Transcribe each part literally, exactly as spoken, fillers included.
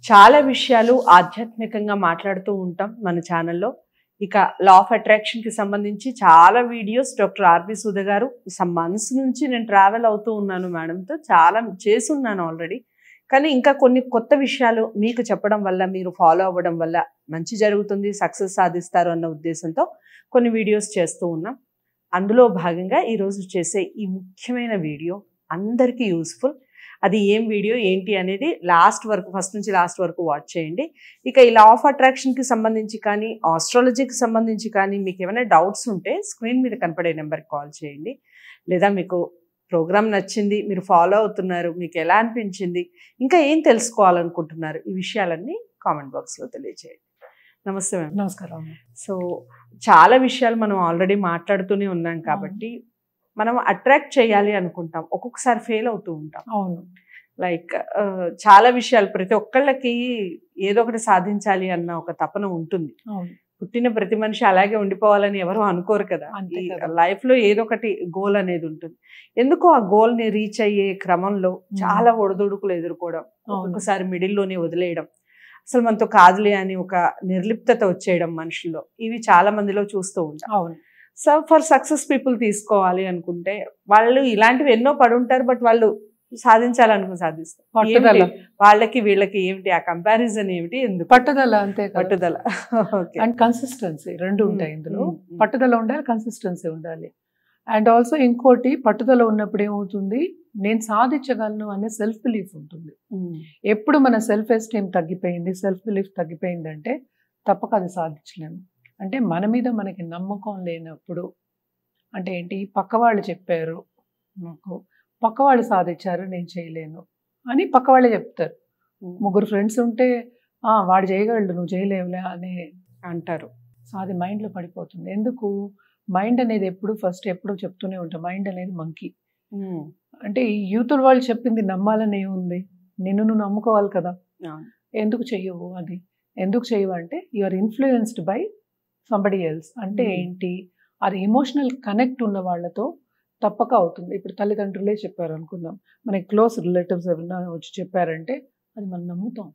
చాలా విషయాలు ఆధ్యాత్మికంగా మాట్లాడుతూ ఉంటాం మన ఛానల్లో. ఇక లా ఆఫ్ అట్రాక్షన్కి సంబంధించి చాలా వీడియోస్ డాక్టర్ ఆర్బి సుధ గారు సమ్ మంత్స్ నుంచి నేను ట్రావెల్ అవుతూ ఉన్నాను మేడంతో, చాలా చేసున్నాను ఆల్రెడీ. కానీ ఇంకా కొన్ని కొత్త విషయాలు మీకు చెప్పడం వల్ల, మీరు ఫాలో అవ్వడం వల్ల మంచి జరుగుతుంది, సక్సెస్ సాధిస్తారు అన్న ఉద్దేశంతో కొన్ని వీడియోస్ చేస్తూ ఉన్నాం. అందులో భాగంగా ఈరోజు చేసే ఈ ముఖ్యమైన వీడియో అందరికీ యూస్ఫుల్. అది ఏం వీడియో ఏంటి అనేది లాస్ట్ వరకు, ఫస్ట్ నుంచి లాస్ట్ వరకు వాచ్ చేయండి. ఇక ఈ లా ఆఫ్ అట్రాక్షన్కి సంబంధించి కానీ, ఆస్ట్రాలజీకి సంబంధించి కానీ మీకు ఏమైనా డౌట్స్ ఉంటే స్క్రీన్ మీద కనపడే నెంబర్కి కాల్ చేయండి. లేదా మీకు ప్రోగ్రామ్ నచ్చింది, మీరు ఫాలో అవుతున్నారు, మీకు ఎలా అనిపించింది, ఇంకా ఏం తెలుసుకోవాలనుకుంటున్నారు, ఈ విషయాలన్నీ కామెంట్ బాక్స్లో తెలియజేయండి. నమస్తే మ్యామ్. నమస్కారం. సో చాలా విషయాలు మనం ఆల్రెడీ మాట్లాడుతూనే ఉన్నాం కాబట్టి మనం అట్రాక్ట్ చేయాలి అనుకుంటాం, ఒక్కొక్కసారి ఫెయిల్ అవుతూ ఉంటాం. అవును. లైక్ చాలా విషయాలు ప్రతి ఒక్కళ్ళకి ఏదో ఒకటి సాధించాలి అన్న ఒక తపన ఉంటుంది. అవును. పుట్టిన ప్రతి మనిషి అలాగే ఉండిపోవాలని ఎవరు అనుకోరు కదా. అంతే ఈ కదా. లైఫ్ లో ఏదో ఒకటి గోల్ అనేది ఉంటుంది. ఎందుకో ఆ గోల్ ని రీచ్ అయ్యే క్రమంలో చాలా ఒడిదుడుకులు ఎదుర్కోవడం, ఒక్కొక్కసారి మిడిల్ లోనే వదిలేయడం, అసలు మనతో కాదులే అని ఒక నిర్లిప్తత వచ్చేయడం మనుషుల్లో, ఇవి చాలా మందిలో చూస్తూ ఉంటాం. అవును. సో ఫర్ సక్సెస్ పీపుల్ తీసుకోవాలి అనుకుంటే వాళ్ళు ఇలాంటివి ఎన్నో పడుంటారు, బట్ వాళ్ళు సాధించాలనుకుని సాధిస్తారు. పట్టుదల. ఏమిటి? వాళ్ళకి వీళ్ళకి ఏమిటి ఆ కంపారిజన్ ఏమిటి? ఎందుకు? పట్టుదల. అంతే కదా. పట్టుదల. ఓకే. అండ్ కన్సిస్టెన్సీ రెండు ఉంటాయి ఇందులో. పట్టుదల ఉండాలి, కన్సిస్టెన్సీ ఉండాలి. అండ్ ఆల్సో ఇంకోటి, పట్టుదల ఉన్నప్పుడు ఏమవుతుంది, నేను సాధించగలను అనే సెల్ఫ్ బిలీఫ్ ఉంటుంది. ఎప్పుడు మన సెల్ఫ్ ఎస్టీమ్ తగ్గిపోయింది, సెల్ఫ్ బిలీఫ్ తగ్గిపోయిందంటే తప్పక అది సాధించలేము. అంటే మన మీద మనకి నమ్మకం లేనప్పుడు, అంటే ఏంటి, పక్క వాళ్ళు చెప్పారు నాకు, పక్క వాళ్ళు సాధించారు నేను చేయలేను అని పక్క వాళ్ళే చెప్తారు. ముగ్గురు ఫ్రెండ్స్ ఉంటే వాడు చేయగలడు నువ్వు చేయలేవులే అని అంటారు. సో అది మైండ్లో పడిపోతుంది. ఎందుకు? మైండ్ అనేది ఎప్పుడు ఫస్ట్ ఎప్పుడు చెప్తూనే ఉంటాం, మైండ్ అనేది మంకీ. అంటే ఈ యూతుల వాళ్ళు చెప్పింది నమ్మాలని ఏముంది, నిన్ను నువ్వు నమ్ముకోవాలి కదా. ఎందుకు చెయ్యవు అది? ఎందుకు చెయ్యవు అంటే you are influenced by somebody else. అంటే ఏంటి, అది ఎమోషనల్ కనెక్ట్ ఉన్న వాళ్ళతో తప్పక అవుతుంది. ఇప్పుడు తల్లిదండ్రులే చెప్పారు అనుకుందాం, మనకి క్లోజ్ రిలేటివ్స్ ఎవరైనా వచ్చి చెప్పారంటే అది మనం నమ్ముతాం.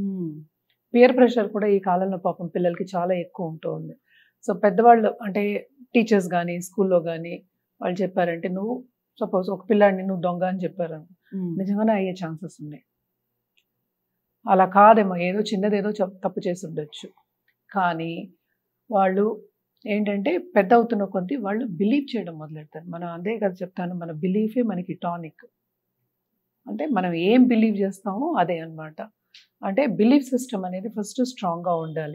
పియర్ ప్రెషర్ కూడా ఈ కాలంలో పాపం పిల్లలకి చాలా ఎక్కువ ఉంటుంది. సో పెద్దవాళ్ళు అంటే టీచర్స్ కానీ స్కూల్లో కానీ వాళ్ళు చెప్పారంటే, నువ్వు సపోజ్ ఒక పిల్లాడిని నువ్వు దొంగ అని చెప్పారు, నిజంగానే అయ్యే ఛాన్సెస్ ఉన్నాయి. అలా కాదేమో, ఏదో చిన్నదేదో తప్పు చేసి ఉండొచ్చు, కానీ వాళ్ళు ఏంటంటే పెద్ద అవుతున్న కొద్దీ వాళ్ళు బిలీవ్ చేయడం మొదలెడతారు. మనం అదే కదా చెప్తాను, మన బిలీఫే మనకి టానిక్. అంటే మనం ఏం బిలీవ్ చేస్తామో అదే అన్నమాట. అంటే బిలీఫ్ సిస్టమ్ అనేది ఫస్ట్ స్ట్రాంగ్గా ఉండాలి.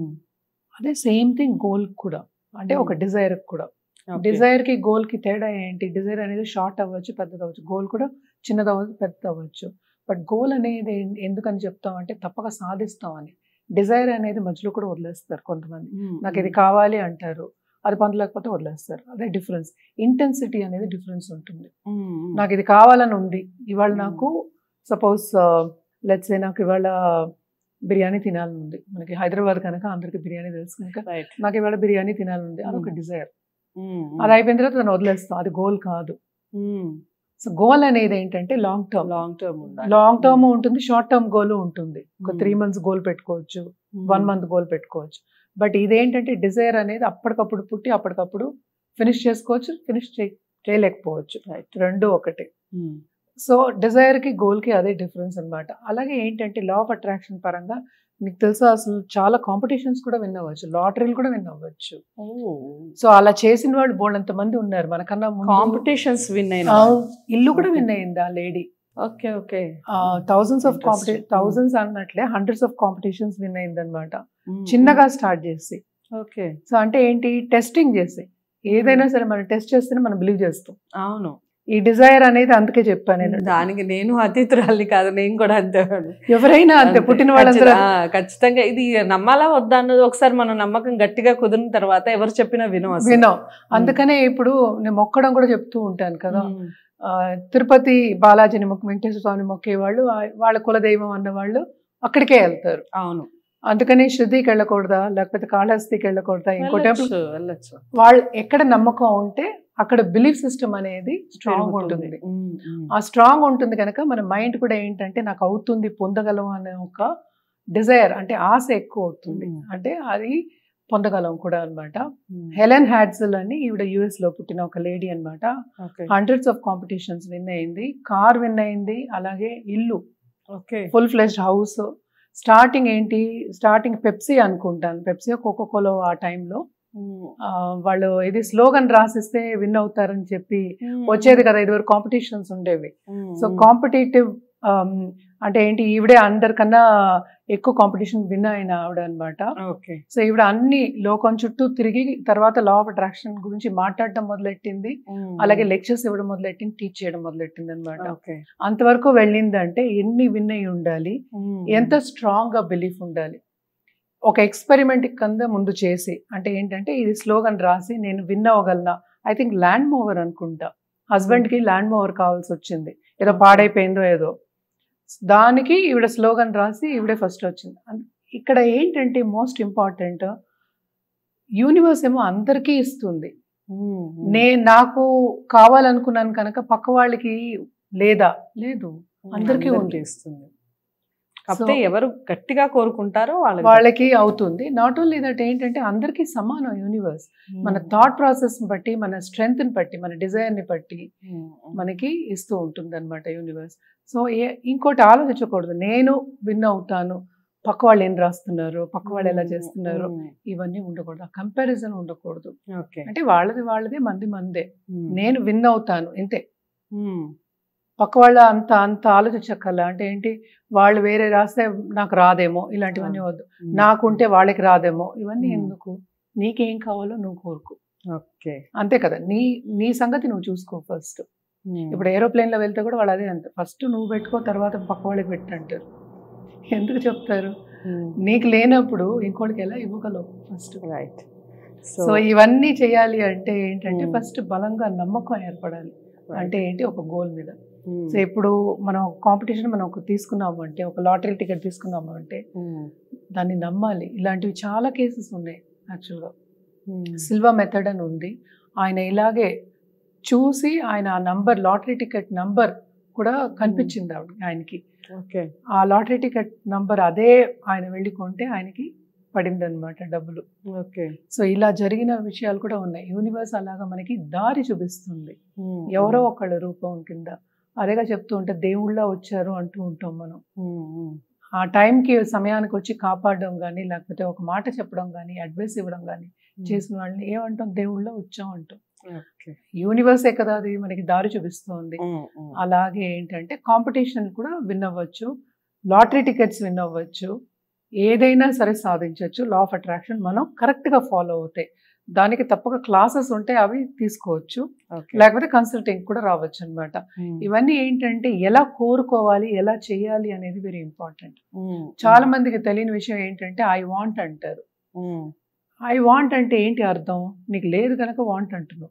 అదే సేమ్ థింగ్ గోల్ కూడా, అంటే ఒక డిజైర్ కూడా. డిజైర్కి గోల్కి తేడా ఏంటి? డిజైర్ అనేది షార్ట్ అవ్వచ్చు, పెద్దది అవ్వచ్చు. గోల్ కూడా చిన్నది అవ్వచ్చు, పెద్దది అవ్వచ్చు. బట్ గోల్ అనేది ఎందుకని చెప్తాం అంటే తప్పక సాధిస్తామని. డిజైర్ అనేది మధ్యలో కూడా వదిలేస్తారు కొంతమంది. నాకు ఇది కావాలి అంటారు, అది పొందలేకపోతే వదిలేస్తారు. అదే డిఫరెన్స్. ఇంటెన్సిటీ అనేది డిఫరెన్స్ ఉంటుంది. నాకు ఇది కావాలని ఉంది ఇవాళ, నాకు సపోజ్ లెట్స్ సే నాకు ఇవాళ బిర్యానీ తినాలని ఉంది. మనకి హైదరాబాద్ కనుక అందరికి బిర్యానీ తెలుసు కనుక నాకు ఇవాళ బిర్యానీ తినాలని ఉంది, అదొక డిజైర్. అది అయిపోయిన తర్వాత దాన్ని వదిలేస్తాం, అది గోల్ కాదు. సో గోల్ అనేది ఏంటంటే long term long term long term ఉంటుంది, షార్ట్ టర్మ్ గోల్ ఉంటుంది. ఒక త్రీ మంత్స్ గోల్ పెట్టుకోవచ్చు, వన్ మంత్ గోల్ పెట్టుకోవచ్చు. బట్ ఇదేంటంటే డిజైర్ అనేది అప్పటికప్పుడు పుట్టి అప్పటికప్పుడు ఫినిష్ చేసుకోవచ్చు, ఫినిష్ చేయలేకపోవచ్చు. రెండు ఒకటి. సో డిజైర్కి గోల్కి అదే డిఫరెన్స్ అనమాట. అలాగే ఏంటంటే లా ఆఫ్ అట్రాక్షన్ పరంగా మీకు తెలుసా, అసలు చాలా కాంపిటీషన్స్ కూడా విన్ అవ్వచ్చు, లాటరీలు కూడా విన్ అవ్వచ్చు. సో అలా చేసిన వాళ్ళు బోల్డంత మంది ఉన్నారు మనకన్నా. కాంపిటీషన్స్ విన్ అయిన ఇల్లు కూడా విన్ అయింది ఆ lady. Okay okay. Thousands of కాంపిటీ థౌజండ్స్ అన్నట్లే హండ్రెడ్స్ ఆఫ్ కాంపిటీషన్స్ విన్ అయింది అనమాట, చిన్నగా స్టార్ట్ చేసి. ఓకే. సో అంటే ఏంటి, టెస్టింగ్ చేసి, ఏదైనా సరే మనం టెస్ట్ చేస్తేనే మనం బిలీవ్ చేస్తాం. అవును. ఈ డిజైర్ అనేది అందుకే చెప్పాను నేను. దానికి నేను అతీతురాలి కాదు, నేను కూడా అంతే. ఎవరైనా అంతే, పుట్టిన వాళ్ళందరూ ఖచ్చితంగా ఇది నమ్మాలా వద్దా అన్నది ఒకసారి మనం నమ్మకం గట్టిగా కుదిరిన తర్వాత ఎవరు చెప్పినా వినం వినం. అందుకనే ఇప్పుడు నేను మొక్కడం కూడా చెప్తూ ఉంటాను కదా, తిరుపతి బాలాజీని మొక్క, వెంకటేశ్వర స్వామిని మొక్కేవాళ్ళు వాళ్ళ కులదైవం అన్న వాళ్ళు అక్కడికే వెళ్తారు. అవును. అందుకని శృతికి వెళ్ళకూడదా, లేకపోతే కాళహస్తికి వెళ్ళకూడదా, ఇంకో టెంపుల్ వెళ్ళొచ్చు. వాళ్ళు ఎక్కడ నమ్మకం ఉంటే అక్కడ బిలీఫ్ సిస్టమ్ అనేది స్ట్రాంగ్ ఉంటుంది. ఆ స్ట్రాంగ్ ఉంటుంది కనుక మన మైండ్ కూడా ఏంటంటే నాకు అవుతుంది, పొందగలం అనే ఒక డిజైర్ అంటే ఆశ ఎక్కువ అవుతుంది, అంటే అది పొందగలం కూడా అనమాట. హెలెన్ హ్యాడ్సెల్ అని ఈవిడ యుఎస్ లో పుట్టిన ఒక లేడీ అనమాట. హండ్రెడ్స్ ఆఫ్ కాంపిటీషన్స్ విన్ అయింది, కార్ విన్ అయింది, అలాగే ఇల్లు, ఫుల్ ఫ్లెజ్డ్ హౌస్. స్టార్టింగ్ ఏంటి, స్టార్టింగ్ పెప్సీ అనుకుంటాను, పెప్సీ కోకో కోలా ఆ టైంలో వాళ్ళు ఇది స్లోగన్ రాసిస్తే విన్ అవుతారని చెప్పి వచ్చేది కదా, ఇదివరకు కాంపిటీషన్స్ ఉండేవి. సో కాంపిటేటివ్ అంటే ఏంటి, ఈవిడే అందరికన్నా ఎక్కువ కాంపిటీషన్ విన్ అయిన ఆవిడ అనమాట. సో ఈవిడ అన్ని లోకం చుట్టూ తిరిగి తర్వాత లా ఆఫ్ అట్రాక్షన్ గురించి మాట్లాడటం మొదలెట్టింది, అలాగే లెక్చర్స్ ఇవ్వడం మొదలెట్టింది, టీచ్ చేయడం మొదలెట్టింది అనమాట. అంతవరకు వెళ్ళిందంటే ఎన్ని విన్ అయి ఉండాలి, ఎంత స్ట్రాంగ్ గా బిలీఫ్ ఉండాలి. ఒక ఎక్స్పెరిమెంట్ కింద ముందు చేసి, అంటే ఏంటంటే ఇది స్లోగన్ రాసి నేను విన్ అవ్వగలనా, ఐ థింక్ ల్యాండ్ మూవర్ అనుకుంటా, హస్బెండ్ కి ల్యాండ్ మూవర్ కావాల్సి వచ్చింది, ఏదో పాడైపోయిందో ఏదో, దానికి ఈవిడ స్లోగన్ రాసి ఈవిడే ఫస్ట్ వచ్చింది. ఇక్కడ ఏంటంటే మోస్ట్ ఇంపార్టెంట్, యూనివర్స్ ఏమో అందరికీ ఇస్తుంది, నేను నాకు కావాలనుకున్నాను కనుక పక్క వాళ్ళకి లేదా, లేదు, అందరికీ ఉంది, ఇస్తుంది. ఎవరు గట్టిగా కోరుకుంటారో వాళ్ళకి అవుతుంది. నాట్ ఓన్లీ దట్, ఏంటంటే అందరికీ సమానం యూనివర్స్. మన థాట్ ప్రాసెస్ ని బట్టి, మన స్ట్రెంగ్త్ ని బట్టి, మన డిజైర్ ని బట్టి మనకి ఇస్తూ ఉంటుంది అనమాట యూనివర్స్. సో ఇంకోటి ఆలోచించకూడదు, నేను విన్ అవుతాను, పక్క వాళ్ళు ఏం రాస్తున్నారు, పక్క వాళ్ళు ఎలా చేస్తున్నారు, ఇవన్నీ ఉండకూడదు, ఆ కంపారిజన్ ఉండకూడదు. అంటే వాళ్ళది వాళ్ళదే, మంది మందే, నేను విన్ అవుతాను ఇంతే. పక్క వాళ్ళ అంత అంత ఆలోచించక్కర్లా, అంటే ఏంటి వాళ్ళు వేరే రాస్తే నాకు రాదేమో, ఇలాంటివన్నీ వద్దు, నాకుంటే వాళ్ళకి రాదేమో, ఇవన్నీ ఎందుకు, నీకేం కావాలో నువ్వు కోరుకో, అంతే కదా. నీ నీ సంగతి నువ్వు చూసుకో ఫస్ట్. ఇప్పుడు ఏరోప్లేన్ లో వెళ్తే కూడా వాళ్ళు అదే అంటారు, ఫస్ట్ నువ్వు పెట్టుకో తర్వాత పక్క వాళ్ళకి పెట్టంటారు. ఎందుకు చెప్తారు, నీకు లేనప్పుడు ఇంకోటికి ఎలా ఇవ్వగలవు ఫస్ట్, రైట్. సో ఇవన్నీ చేయాలి అంటే ఏంటంటే ఫస్ట్ బలంగా నమ్మకం ఏర్పడాలి, అంటే ఏంటి ఒక గోల్ మీద. సో ఇప్పుడు మనం కాంపిటీషన్ మనం ఒక తీసుకున్నాము అంటే, ఒక లాటరీ టికెట్ తీసుకున్నాము అంటే దాన్ని నమ్మాలి. ఇలాంటివి చాలా కేసెస్ ఉన్నాయి యాక్చువల్గా. సిల్వా మెథడ్ అని ఉంది, ఆయన ఇలాగే చూసి ఆయన ఆ నంబర్, లాటరీ టికెట్ నంబర్ కూడా కనిపించింది ఆవిడ ఆయనకి. ఆ లాటరీ టికెట్ నంబర్ అదే ఆయన వెళ్ళి కొంటే ఆయనకి పడింది అనమాట డబ్బులు. సో ఇలా జరిగిన విషయాలు కూడా ఉన్నాయి. యూనివర్స్ అలాగా మనకి దారి చూపిస్తుంది ఎవరో ఒకళ్ళ రూపం కింద. అదేగా చెప్తూ ఉంటే దేవుళ్ళ వచ్చారు అంటూ ఉంటాం మనం. ఆ టైంకి సమయానికి వచ్చి కాపాడడం కానీ, లేకపోతే ఒక మాట చెప్పడం కానీ, అడ్వైస్ ఇవ్వడం కానీ చేసిన వాళ్ళని ఏమంటాం, దేవుళ్ళ వచ్చాం అంటాం. యూనివర్సే కదా అది మనకి దారి చూపిస్తుంది. అలాగే ఏంటంటే కాంపిటీషన్ కూడా విన్ అవ్వచ్చు, లాటరీ టికెట్స్ విన్ అవ్వచ్చు, ఏదైనా సరే సాధించవచ్చు. లా ఆఫ్ అట్రాక్షన్ మనం కరెక్ట్గా ఫాలో అవుతాయి. దానికి తప్పక క్లాసెస్ ఉంటే అవి తీసుకోవచ్చు, లేకపోతే కన్సల్టింగ్ కూడా రావచ్చు అనమాట. ఇవన్నీ ఏంటంటే ఎలా కోరుకోవాలి, ఎలా చేయాలి అనేది వెరీ ఇంపార్టెంట్. చాలా మందికి తెలియని విషయం ఏంటంటే ఐ వాంట్ అంటారు. ఐ వాంట్ అంటే ఏంటి అర్థం, నీకు లేదు కనుక వాంట్ అంటున్నావు.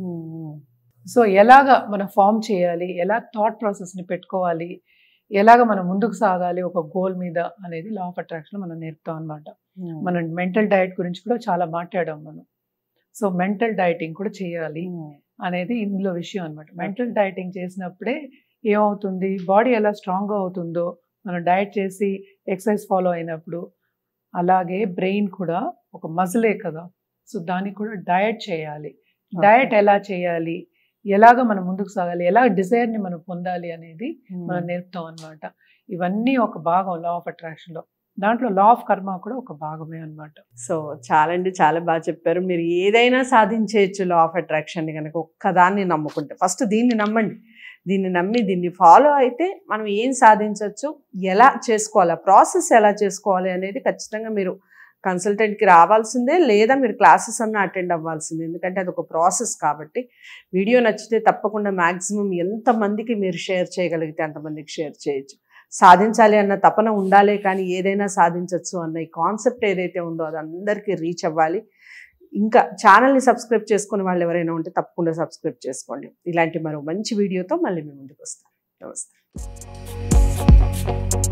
సో ఎలాగా మనం ఫామ్ చేయాలి, ఎలా థాట్ ప్రాసెస్ని పెట్టుకోవాలి, ఎలాగ మనం ముందుకు సాగాలి ఒక గోల్ మీద అనేది లా ఆఫ్ అట్రాక్షన్ మనం నేర్పుతాం అనమాట. మనం మెంటల్ డయట్ గురించి కూడా చాలా మాట్లాడాం మనం. సో మెంటల్ డైటింగ్ కూడా చేయాలి అనేది ఇందులో విషయం అనమాట. మెంటల్ డైటింగ్ చేసినప్పుడే ఏమవుతుంది, బాడీ ఎలా స్ట్రాంగ్గా అవుతుందో మనం డయట్ చేసి ఎక్సర్సైజ్ ఫాలో అయినప్పుడు, అలాగే బ్రెయిన్ కూడా ఒక మజిలే కదా, సో దానికి కూడా డయట్ చేయాలి. డయట్ ఎలా చేయాలి, ఎలాగ మనం ముందుకు సాగాలి, ఎలా డిజైర్ని మనం పొందాలి అనేది మనం నేర్పుతాం అనమాట. ఇవన్నీ ఒక భాగం లా ఆఫ్ అట్రాక్షన్లో. దాంట్లో లా ఆఫ్ కర్మ కూడా ఒక భాగమే అనమాట. సో చాలా అండి, చాలా బాగా చెప్పారు. మీరు ఏదైనా సాధించేయచ్చు లా ఆఫ్ అట్రాక్షన్ని కనుక ఒక్కదాన్ని నమ్ముకుంటే. ఫస్ట్ దీన్ని నమ్మండి, దీన్ని నమ్మి దీన్ని ఫాలో అయితే మనం ఏం సాధించవచ్చు, ఎలా చేసుకోవాలి, ప్రాసెస్ ఎలా చేసుకోవాలి అనేది ఖచ్చితంగా మీరు కన్సల్టెంట్కి రావాల్సిందే, లేదా మీరు క్లాసెస్ అన్న అటెండ్ అవ్వాల్సిందే. ఎందుకంటే అది ఒక ప్రాసెస్ కాబట్టి. వీడియో నచ్చితే తప్పకుండా మ్యాక్సిమం ఎంతమందికి మీరు షేర్ చేయగలిగితే అంతమందికి షేర్ చేయొచ్చు. సాధించాలి అన్న తపన ఉండాలి, కానీ ఏదైనా సాధించవచ్చు అన్న ఈ కాన్సెప్ట్ ఏదైతే ఉందో అది అందరికీ రీచ్ అవ్వాలి. ఇంకా ఛానల్ని సబ్స్క్రైబ్ చేసుకునే వాళ్ళు ఎవరైనా ఉంటే తప్పకుండా సబ్స్క్రైబ్ చేసుకోండి. ఇలాంటి మరో మంచి వీడియోతో మళ్ళీ మీ ముందుకు వస్తాను. నమస్తే.